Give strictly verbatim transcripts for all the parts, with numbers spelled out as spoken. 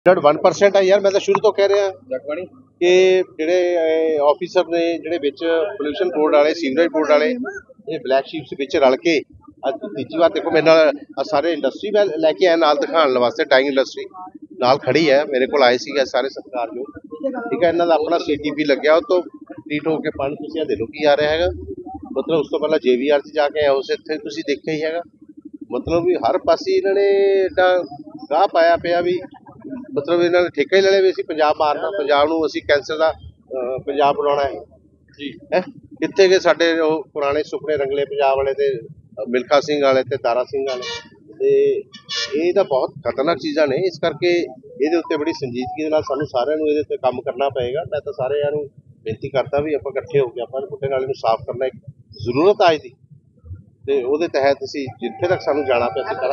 One percent है यार। मैं तो शुरू तो कह रहा कि ਜਿਹੜੇ ਆਫੀਸਰ ਨੇ ਜਿਹੜੇ ਵਿੱਚ ਪੋਲੂਸ਼ਨ ਬੋਰਡ ਵਾਲੇ ਸੀਵਰੇਜ ਬੋਰਡ ਵਾਲੇ ਇਹ ਬਲੈਕ ਸ਼ੀਪਸ ਵਿੱਚ ਰਲ ਕੇ ਅੱਜ ਤੀਜੀ ਵਾਰ ਦੇਖੋ ਮੇਰੇ ਨਾਲ ਸਾਰੇ ਇੰਡਸਟਰੀ ਮੈਂ ਲੈ ਕੇ ਆਇਆ ਨਾਲ ਦਿਖਾਉਣ ਵਾਸਤੇ। ਡਾਈਂਗ ਇੰਡਸਟਰੀ ਨਾਲ ਖੜੀ ਹੈ, ਮੇਰੇ ਕੋਲ ਆਏ ਸੀਗੇ ਸਾਰੇ ਸਤਿਕਾਰਯੋਗ। ਠੀਕ ਹੈ, ਇਹਨਾਂ ਦਾ ਆਪਣਾ ਸੀਟੀਪੀ ਲੱਗਿਆ, ਉਹ ਤੋਂ ਟ੍ਰੀਟ ਹੋ ਕੇ ਪਾਣੀ ਤੁਸੀਂ ਦੇ ਲਓ ਕੀ ਆ ਰਿਹਾ ਹੈਗਾ। ਮਤਲਬ ਉਸ ਤੋਂ ਪਹਿਲਾਂ ਜੇਵੀਆਰ 'ਚ ਜਾ ਕੇ ਆਇਆ, ਉਸ ਇੱਥੇ ਤੁਸੀਂ ਦੇਖਿਆ ਹੀ ਹੈਗਾ। ਮਤਲਬ ਵੀ ਹਰ ਪਾਸੇ ਇਹਨਾਂ ਨੇ ਏਡਾ ਗਾਹ ਪਾਇਆ ਪਿਆ ਵੀ ਮਤਲਬ ਇਹਨਾਂ ਨੇ ਠੇਕਾ ਹੀ ਲੈ ਲਿਆ ਵੀ ਅਸੀਂ ਪੰਜਾਬ ਮਾਰਨਾ, ਪੰਜਾਬ ਨੂੰ ਅਸੀਂ ਕੈਂਸਰ ਦਾ ਪੰਜਾਬ ਬਣਾਉਣਾ ਹੈ ਜੀ। ਹੈ ਕਿੱਥੇ ਗਏ ਸਾਡੇ ਉਹ ਪੁਰਾਣੇ ਸੁਪਨੇ ਰੰਗਲੇ ਪੰਜਾਬ ਵਾਲੇ ਤੇ ਮਿਲਖਾ ਸਿੰਘ ਵਾਲੇ ਤੇ ਤਾਰਾ ਸਿੰਘ ਵਾਲੇ। ਤੇ ਇਹ ਤਾਂ ਬਹੁਤ ਖਤਰਨਾਕ ਚੀਜ਼ਾਂ ਨੇ, ਇਸ ਕਰਕੇ ਇਹਦੇ ਉੱਤੇ ਬੜੀ ਸੰਜੀਦਗੀ ਦੇ ਨਾਲ ਸਾਨੂੰ ਸਾਰਿਆਂ ਨੂੰ ਇਹਦੇ ਉੱਤੇ ਕੰਮ ਕਰਨਾ ਪਏਗਾ। ਮੈਂ ਤਾਂ ਸਾਰਿਆਂ ਨੂੰ ਬੇਨਤੀ ਕਰਦਾ ਵੀ ਆਪਾਂ ਇਕੱਠੇ ਹੋ ਕੇ ਆਪਾਂ ਬੁੱਢੇ ਨਾਲੇ ਨੂੰ ਸਾਫ਼ ਕਰਨਾ ਇੱਕ ਜ਼ਰੂਰਤ ਆ ਇਹਦੀ, ਤੇ ਉਹਦੇ ਤਹਿਤ ਅਸੀਂ ਜਿੱਥੇ ਤੱਕ ਸਾਨੂੰ ਜਾਣਾ ਪਿਆ ਅਸੀਂ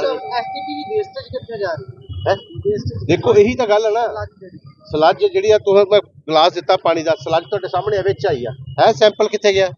ਕਰਾਂਗੇ। देखो यही तो गल है ना, सलज जी मैं गिलास दिता पानी का, सलज तो सामने आई है, सैंपल कितने गया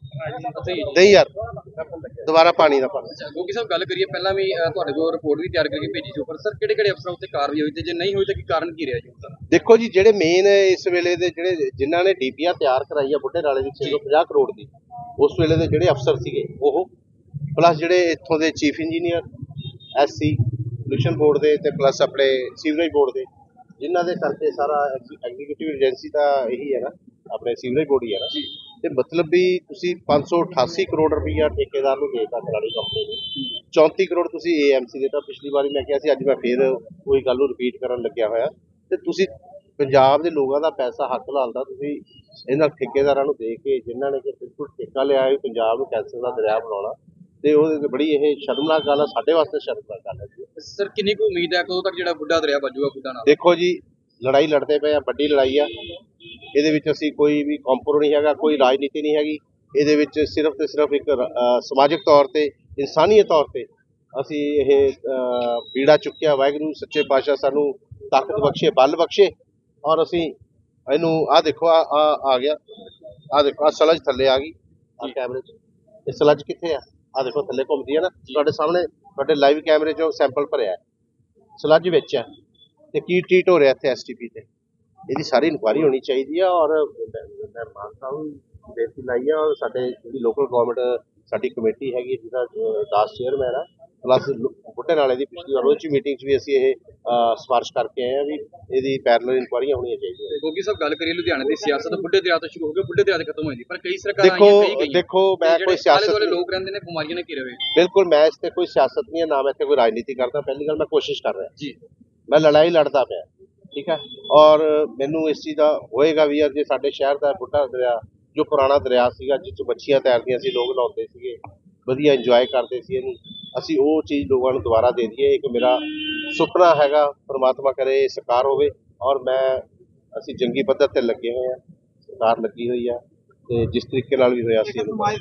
नहीं यार दोबारा पानी का पानी। गोगी साहब गल करिए पहला भी तुहाडे कोल रिपोर्ट भी तैयार करके भेजी सी उपर, सर किहड़े किहड़े अफसर उत्ते कार्रवाई होई ते जे नहीं होई तो की कारण की रहा जी? देखो जी जिहड़े मेन इस वेले दे जिहड़े जिन्हां ने डीपीआर तैयार कराई है बुढ़े नाले दी छे सौ पचास करोड़ दी, उस वेले दे जिहड़े अफसर सीगे ओह प्लस जिहड़े इत्थों दे chief engineer S C pollution board के ते प्लस अपने सीवरेज बोर्ड के जिन्हों के करके सारा एग्जीक्यूटिव एजेंसी का यही है ना, अपने सीवरेज बोर्ड ही है ना। तो मतलब भी तुसी पाँच सौ अठासी करोड़ रुपया ठेकेदार को देता खिलाड़ी कंपनी को, चौंती करोड़ तुसी ए एम सी देता। पिछली बारी मैं कहा अज मैं फिर वही गल रिपीट करन लग्या होया ते तुसी पंजाब के लोगों का पैसा हक लाल तुसी इन्हां ठेकेदारां नूं दे के जिन्हां ने बिल्कुल ठेका लिया है पंजाब नूं कैंसर का दरिया बनाउणा, ਤੇ ਉਹ ਬੜੀ ਇਹ ਸ਼ਰਮਨਾਕ ਗੱਲ ਆ ਸਾਡੇ ਵਾਸਤੇ, ਸ਼ਰਮਨਾਕ ਗੱਲ ਹੈ। ਸਰ ਕਿੰਨੀ ਕੁ ਉਮੀਦ ਹੈ ਕਦੋਂ ਤੱਕ ਜਿਹੜਾ ਬੁੱਢਾ ਦਰਿਆ ਵੱਜੂਗਾ ਬੁੱਢਾ ਨਾਲ? ਦੇਖੋ ਜੀ ਲੜਾਈ ਲੜਦੇ ਪਏ ਆ, ਵੱਡੀ ਲੜਾਈ ਆ, ਇਹਦੇ ਵਿੱਚ ਅਸੀਂ ਕੋਈ ਵੀ ਕੰਪਰੋ ਨਹੀਂ ਹੈਗਾ, ਕੋਈ ਰਾਜਨੀਤੀ ਨਹੀਂ ਹੈਗੀ। ਇਹਦੇ ਵਿੱਚ ਸਿਰਫ ਤੇ ਸਿਰਫ ਇੱਕ ਸਮਾਜਿਕ ਤੌਰ ਤੇ ਇਨਸਾਨੀਅਤ ਤੌਰ ਤੇ ਅਸੀਂ ਇਹ ਬੀੜਾ ਚੁੱਕਿਆ। ਵਾਹਿਗੁਰੂ ਸੱਚੇ ਪਾਤਸ਼ਾਹ ਸਾਨੂੰ ਤਾਕਤ ਬਖਸ਼ੇ, ਬਲ ਬਖਸ਼ੇ, ਔਰ ਅਸੀਂ ਇਹਨੂੰ ਆਹ ਦੇਖੋ ਆ ਆ ਗਿਆ, ਆਹ ਦੇਖੋ ਆ ਸਲਜ ਥੱਲੇ ਆ ਗਈ ਆ ਕੈਮਰੇ 'ਚ। ਇਹ ਸਲਜ ਕਿੱਥੇ ਆ? ਆ ਦੇਖੋ ਥੱਲੇ ਘੁੰਮਦੀ ਹੈ ਨਾ, ਤੁਹਾਡੇ ਸਾਹਮਣੇ ਤੁਹਾਡੇ ਲਾਈਵ ਕੈਮਰੇ 'ਚੋਂ ਸੈਂਪਲ ਭਰਿਆ ਸਲੱਜ ਵਿੱਚ ਹੈ ਤੇ ਕੀ ਟ੍ਰੀਟ ਹੋ ਰਿਹਾ ਇੱਥੇ ਐਸ ਟੀ ਪੀ ਤੇ। ਇਹਦੀ ਸਾਰੀ ਇਨਕੁਆਇਰੀ ਹੋਣੀ ਚਾਹੀਦੀ ਹੈ। ਔਰ ਮੈਂ ਮਾਨ ਸਾਹਿਬ ਨੂੰ ਬੇਨਤੀ ਲਾਈ ਆ, ਔਰ ਸਾਡੇ ਜਿਹੜੀ ਲੋਕਲ ਗੌਰਮੈਂਟ ਸਾਡੀ ਕਮੇਟੀ ਹੈਗੀ ਜਿਹਦਾ ਦਾਸ ਚੇਅਰਮੈਨ ਆ, ਪਲੱਸ ਬੁੱਢੇ ਨਾਲੇ ਦੀ ਪਿਛਲੀ ਵਾਰ ਉਹ ਮੀਟਿੰਗ 'ਚ ਵੀ ਅਸੀਂ ਇਹ ਸਿਫਾਰਿਸ਼ ਕਰਕੇ ਆਏ ਆ ਵੀ ਇਹਦੀ ਪੈਰਲਲ ਇਨਕੁਆਇਰੀਆਂ ਹੋਣੀਆਂ ਚਾਹੀਦੀਆਂ। ਗੋਗੀ ਸਾਹਿਬ ਗੱਲ ਕਰੀਏ ਲੁਧਿਆਣੇ ਦੀ ਸਿਆਸਤ ਬੁੱਢੇ ਦਰਿਆ ਤੋਂ ਸ਼ੁਰੂ ਹੋ ਕੇ ਬੁੱਢੇ ਦਰਿਆ ਤੇ ਖਤਮ ਹੋ ਜਾਂਦੀ, ਪਰ ਕਈ ਸਰਕਾਰਾਂ ਦੇਖੋ ਦੇਖੋ ਮੈਂ ਕੋਈ ਸਿਆਸਤ ਵਾਲੇ ਲੋਕ ਰਹਿੰਦੇ ਨੇ ਬਿਮਾਰੀਆਂ ਨੇ ਘਿਰੇ ਹੋਏ। ਬਿਲਕੁਲ ਮੈਂ ਇਸ ਤੇ ਕੋਈ ਸਿਆਸਤ ਨਹੀਂ ਹੈ, ਨਾ ਮੈਂ ਇੱਥੇ ਕੋਈ ਰਾਜਨੀਤੀ ਕਰਦਾ। ਪਹਿਲੀ ਗੱਲ ਮੈਂ ਕੋਸ਼ਿਸ਼ ਕਰ ਰਿਹਾ ਜੀ, ਮੈਂ ਲੜਾਈ ਲੜਦਾ ਪਿਆ, ਠੀਕ ਹੈ। ਔਰ ਮੈਨੂੰ ਇਸ ਚੀਜ਼ ਦਾ ਹੋਏਗਾ ਵੀ ਯਾਰ ਜੇ ਸਾਡੇ ਸ਼ਹਿਰ ਦਾ ਬੁੱਢਾ ਦਰਿਆ ਜੋ ਪੁਰਾਣਾ ਦਰਿਆ ਸੀਗਾ ਜਿਸ 'ਚ ਮੱਛੀਆਂ ਤੈਰਦੀਆਂ ਸੀ, ਲੋਕ ਨਹਾਉਂਦੇ ਸੀਗੇ, ਵਧੀਆ ਇੰਜੋਏ ਕਰਦੇ ਸੀ, ਇਹਨੂੰ ਅਸੀਂ ਉਹ ਚੀਜ਼ ਲੋਕਾਂ ਨੂੰ ਦੁਬਾਰਾ ਦੇ ਦਈਏ। ਇੱਕ ਮੇਰਾ ਸੁਪਨਾ ਹੈਗਾ, ਪ੍ਰਮਾਤਮਾ ਕਰੇ ਸਾਕਾਰ ਹੋਵੇ। ਔਰ ਮੈਂ ਅਸੀਂ ਜੰਗੀ ਪੱਧਰ ਤੇ ਲੱਗੇ ਹੋਏ ਆ, ਸਰਕਾਰ ਲੱਗੀ ਹੋਈ ਆ, ਤੇ ਜਿਸ ਤਰੀਕੇ ਨਾਲ ਵੀ ਹੋਇਆ ਸੀ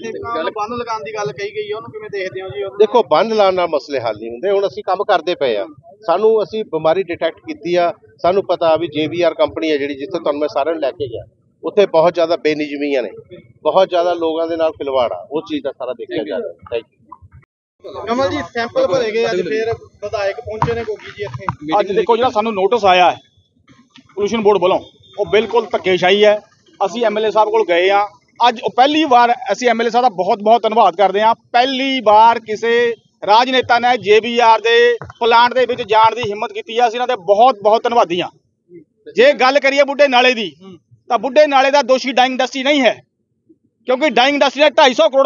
ਬੰਨ ਲਗਾਉਣ ਦੀ ਗੱਲ ਕਹੀ ਗਈ, ਉਹਨੂੰ ਕਿਵੇਂ ਦੇਖਦੇ ਹੋ ਜੀ? ਦੇਖੋ ਬੰਨ ਲਾਉਣ ਨਾਲ ਮਸਲੇ ਹੱਲ ਨਹੀਂ ਹੁੰਦੇ। ਹੁਣ ਅਸੀਂ ਕੰਮ ਕਰਦੇ ਪਏ ਆ, ਸਾਨੂੰ ਅਸੀਂ ਬਿਮਾਰੀ ਡਿਟੈਕਟ ਕੀਤੀ ਆ, ਸਾਨੂੰ ਪਤਾ ਵੀ ਜੇ ਬੀ ਆਰ ਕੰਪਨੀ ਹੈ ਜਿਹੜੀ ਜਿੱਥੇ ਤੁਹਾਨੂੰ ਮੈਂ ਸਾਰਿਆਂ ਨੂੰ ਲੈ ਕੇ ਗਿਆ, ਉੱਥੇ ਬਹੁਤ ਜ਼ਿਆਦਾ ਬੇਨਿਯਮੀਆਂ ਨੇ, ਬਹੁਤ ਜ਼ਿਆਦਾ ਲੋਕਾਂ ਦੇ ਨਾਲ ਖਿਲਵਾੜ ਆ, ਉਸ ਚੀਜ਼ ਦਾ ਸਾਰਾ ਦੇਖਿਆ ਜਾ ਰਿਹਾ। Thank you. Kamal ji sample ਭਰੇ ਗਏ, ਅੱਜ ਫੇਰ ਵਿਧਾਇਕ ਪਹੁੰਚੇ ਨੇ ਗੋਗੀ ਜੀ ਇੱਥੇ। ਅੱਜ ਦੇਖੋ ਜਿਹੜਾ ਸਾਨੂੰ ਨੋਟਿਸ ਆਇਆ ਹੈ ਪੋਲੂਸ਼ਨ ਬੋਰਡ ਵੱਲੋਂ, ਉਹ ਬਿਲਕੁਲ ਧੱਕੇਸ਼ਾਹੀ ਹੈ। ਅਸੀਂ ਐਮ ਐਲ ਏ ਸਾਹਿਬ ਕੋਲ ਗਏ ਆ ਅੱਜ, ਉਹ ਪਹਿਲੀ ਵਾਰ ਅਸੀਂ ਐਮ ਐਲ ਏ ਸਾਹਿਬ ਦਾ ਬਹੁਤ ਬਹੁਤ ਧੰਨਵਾਦ ਕਰਦੇ ਹਾਂ। ਪਹਿਲੀ ਵਾਰ ਕਿਸੇ ਰਾਜਨੇਤਾ ਨੇ ਜੇ ਬੀ ਆਰ ਦੇ ਪਲਾਂਟ ਦੇ ਵਿੱਚ ਜਾਣ ਦੀ ਹਿੰਮਤ ਕੀਤੀ ਹੈ, ਅਸੀਂ ਇਹਨਾਂ ਦੇ ਬਹੁਤ ਬਹੁਤ ਧੰਨਵਾਦੀ ਹਾਂ। ਜੇ ਗੱਲ ਕਰੀਏ ਬੁੱਢੇ ਨਾਲੇ ਦੀ, ਤਾਂ ਬੁੱਢੇ ਨਾਲੇ ਦਾ ਦੋਸ਼ੀ ਡਾਈਂਗ ਇੰਡਸਟਰੀ ਨਹੀਂ ਹੈ, ਕਿਉਂਕਿ ਡਾਈਂਗ ਇੰਡਸਟਰੀ ਨੇ ਢਾਈ ਸੌ ਕਰੋੜ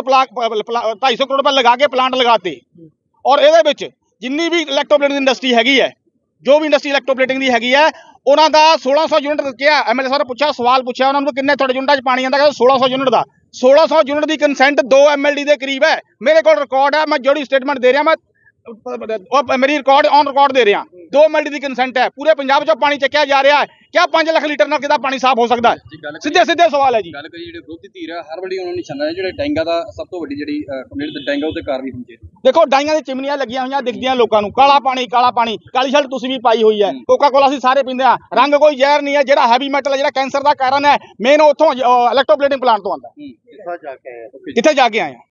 ਢਾਈ ਸੌ ਕਰੋੜ ਰੁਪਏ ਲਗਾ ਕੇ ਪਲਾਂਟ ਲਗਾਤੇ। ਔਰ ਇਹਦੇ ਵਿੱਚ ਜਿੰਨੀ ਵੀ ਇਲੈਕਟ੍ਰੋਪਲੇਟਿੰਗ ਇੰਡਸਟਰੀ ਹੈਗੀ ਹੈ, ਜੋ ਵੀ ਇੰਡਸਟਰੀ ਇਲੈਕਟ੍ਰੋਪਲੇਟਿੰਗ ਦੀ ਹੈਗੀ ਹੈ, ਉਹਨਾਂ ਦਾ ਸੋਲਾਂ ਸੌ ਯੂਨਿਟ ਕਿਹਾ। ਐਮ ਐਲ ਏ ਸਾਹਿਬ ਪੁੱਛਿਆ, ਸਵਾਲ ਪੁੱਛਿਆ ਉਹਨਾਂ ਨੂੰ ਕਿੰਨੇ ਤੁਹਾਡੇ ਯੂਨਿਟਾਂ 'ਚ ਪਾਣੀ ਆਉਂਦਾ, ਕਹਿੰਦੇ ਸੋਲਾਂ ਸੌ ਯੂਨਿਟ ਦਾ। ਸੋਲਾਂ ਸੌ ਯੂਨਿਟ ਦੀ ਕੰਸੈਂਟ ਦੋ ਐਮ ਐਲ ਡੀ ਦੇ ਕਰੀਬ ਹੈ। ਮੇਰੇ ਕੋਲ ਰਿਕਾਰਡ ਹੈ, ਮੈਂ ਜਿਹੜੀ ਸਟੇਟਮੈਂਟ ਦੇ ਰਿਹਾ, ਮੈਂ ਮੇਰੀ ਰਿਕਾਰਡ ਔਨ ਰਿਕਾਰਡ ਦੇ ਰਿਹਾ। ਦੋ ਐਮ ਐਲ ਡੀ ਦੀ ਕੰਸੈਂਟ ਹੈ, ਪੂਰੇ ਪੰਜਾਬ 'ਚੋਂ ਪਾਣੀ ਚੱਕਿਆ ਜਾ ਰਿਹਾ ਹੈ। ਕਿਆ ਪੰਜ ਲੱਖ ਲੀਟਰ ਨਾਲ ਕਿਹਦਾ ਪਾਣੀ ਸਾਫ਼ ਹੋ ਸਕਦਾ ਹੈ? ਸਿੱਧੇ ਸਿੱਧੇ ਸਵਾਲ ਹੈ ਜੀ। ਗੱਲ ਕਰੀ ਜਿਹੜੇ ਵਿਰੋਧੀ ਧਿਰ ਹੈ ਹਰ ਵਾਰੀ ਉਹਨਾਂ ਨੂੰ ਨਿਸ਼ਾਨਾ ਹੈ, ਜਿਹੜੇ ਡੈਂਗਾ ਦਾ ਸਭ ਤੋਂ ਵੱਡੀ ਜਿਹੜੀ ਕੰਪਲੇਂਟ ਡੈਂਗਾ ਉੱਤੇ ਕਾਰਵਾਈ ਹੋਣੀ ਚਾਹੀਦੀ। ਦੇਖੋ ਡਾਈਆਂ ਦੀ ਚਿਮਨੀਆਂ ਲੱਗੀਆਂ ਹੋਈਆਂ ਦਿਖਦੀਆਂ ਲੋਕਾਂ ਨੂੰ, ਕਾਲਾ ਪਾਣੀ ਕਾਲਾ ਪਾਣੀ, ਕਾਲੀ ਸ਼ਰਟ ਤੁਸੀਂ ਵੀ ਪਾਈ ਹੋਈ ਹੈ, ਕੋਕਾ ਕੋਲਾ ਅਸੀਂ ਸਾਰੇ ਪੀਂਦੇ ਆ, ਰੰਗ ਕੋਈ ਜ਼ਹਿਰ ਨਹੀਂ ਹੈ। ਜਿਹੜਾ ਹੈਵੀ ਮੈਟਲ ਹੈ, ਜਿਹੜਾ ਕੈਂਸਰ ਦਾ ਕਾਰਨ ਹੈ, ਮੇਨ ਉੱਥੋਂ ਇਲੈਕਟ੍ਰੋਪਲੇਟਿੰਗ ਪਲਾਂਟ ਤੋਂ ਆਉਂਦਾ। ਕਿੱਥੇ ਜਾ ਕੇ ਆਏ?